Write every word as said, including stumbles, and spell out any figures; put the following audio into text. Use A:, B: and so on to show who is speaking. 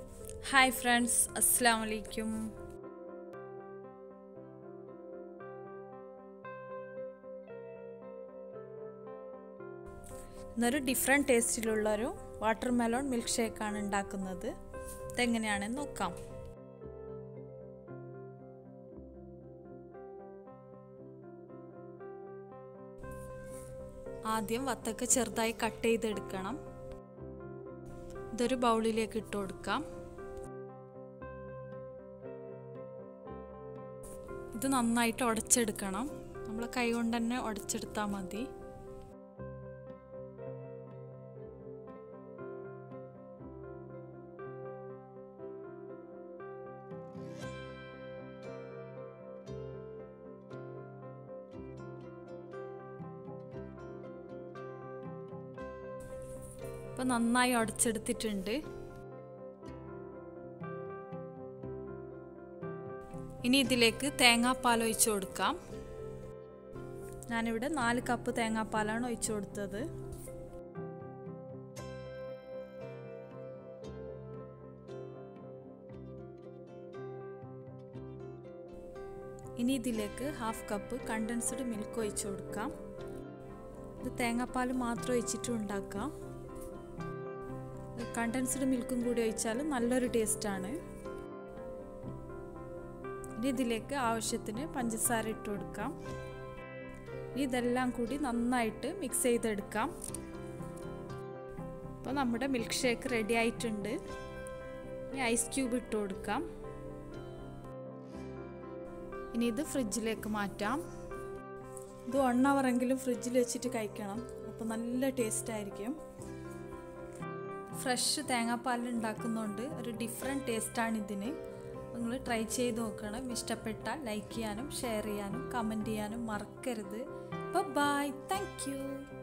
A: Hi friends, Assalamu alaikum. ഇന്നൊരു different ടേസ്റ്റിലുള്ളൊരു watermelon milk ഷേക്കാണ് ഉണ്ടാക്കുന്നത്. ഇതെങ്ങനെയാണെന്ന് നോക്കാം. ആദ്യം വത്തക്ക ചെറുതായി കട്ട് ചെയ്തെടുക്കണം. ഇതൊരു ബൗളിലേക്ക് ഇട്ട് കൊടുക്കാം. ഇത് നന്നായിട്ട് ഉടച്ചെടുക്കണം. നമ്മൾ കൈ കൊണ്ട് തന്നെ ഉടച്ചെടുത്താൽ മതി. ഇപ്പം നന്നായി ഉടച്ചെടുത്തിട്ടുണ്ട്. ഇനി ഇതിലേക്ക് തേങ്ങാപ്പാൽ ഒഴിച്ചു കൊടുക്കാം. ഞാനിവിടെ നാല് കപ്പ് തേങ്ങാപ്പാലാണ് ഒഴിച്ചു കൊടുത്തത്. ഇനി ഇതിലേക്ക് ഹാഫ് കപ്പ് കണ്ടൻസ്ഡ് മിൽക്ക് ഒഴിച്ചു കൊടുക്കാം. ഇത് തേങ്ങാപ്പാൽ മാത്രം ഒഴിച്ചിട്ട് ഉണ്ടാക്കാം. കണ്ടൻസ്ഡ് മിൽക്കും കൂടി ഒഴിച്ചാൽ നല്ലൊരു ടേസ്റ്റാണ്. ഇനി ഇതിലേക്ക് ആവശ്യത്തിന് പഞ്ചസാര ഇട്ട് കൊടുക്കാം. ഇനി ഇതെല്ലാം കൂടി നന്നായിട്ട് മിക്സ് ചെയ്തെടുക്കാം. അപ്പോൾ നമ്മുടെ മിൽക്ക് ഷേക്ക് റെഡി ആയിട്ടുണ്ട്. ഇനി ഐസ് ക്യൂബ് ഇട്ട് കൊടുക്കാം. ഇനി ഇത് ഫ്രിഡ്ജിലേക്ക് മാറ്റാം. ഇത് വൺ അവർ എങ്കിലും ഫ്രിഡ്ജിൽ വെച്ചിട്ട് കഴിക്കണം. അപ്പോൾ നല്ല ടേസ്റ്റ് ആയിരിക്കും. ഫ്രഷ് തേങ്ങാപ്പാലിൽ ഉണ്ടാക്കുന്നതുകൊണ്ട് ഒരു ഡിഫറെൻറ്റ് ടേസ്റ്റാണ് ഇതിന്. നിങ്ങൾ ട്രൈ ചെയ്ത് നോക്കണം. ഇഷ്ടപ്പെട്ടാൽ ലൈക്ക് ചെയ്യാനും ഷെയർ ചെയ്യാനും കമൻറ്റ് ചെയ്യാനും മറക്കരുത്. Bye, thank U.